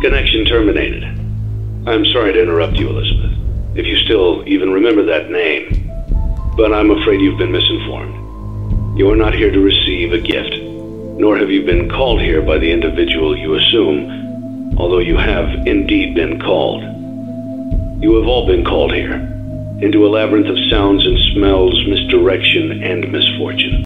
Connection terminated. I'm sorry to interrupt you, Elizabeth, if you still even remember that name. But I'm afraid you've been misinformed. You are not here to receive a gift, nor have you been called here by the individual you assume, although you have indeed been called. You have all been called here, into a labyrinth of sounds and smells, misdirection, and misfortune.